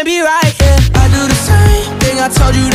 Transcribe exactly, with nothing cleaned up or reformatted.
can't be right, yeah. I do the same thing I told you